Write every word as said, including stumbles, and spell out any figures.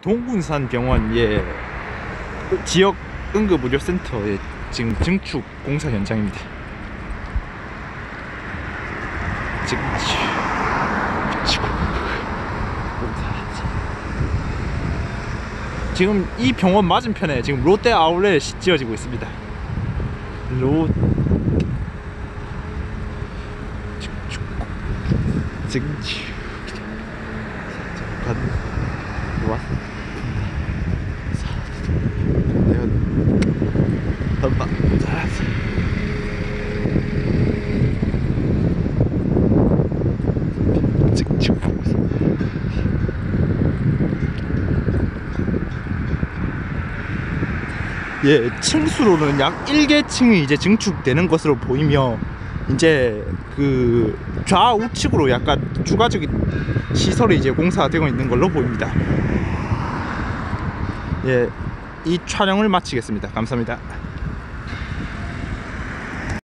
동군산 병원 예 지역 응급의료센터의 지금 증축 공사 현장입니다. 지금 지금 이 병원 맞은편에 지금 롯데 아울렛이 지어지고 있습니다. 롯 지금 예, 층수로는 약 일 개 층이 이제 증축되는 것으로 보이며 이제 그 좌우측으로 약간 추가적인 시설이 이제 공사가 되고 있는 걸로 보입니다. 예, 이 촬영을 마치겠습니다. 감사합니다.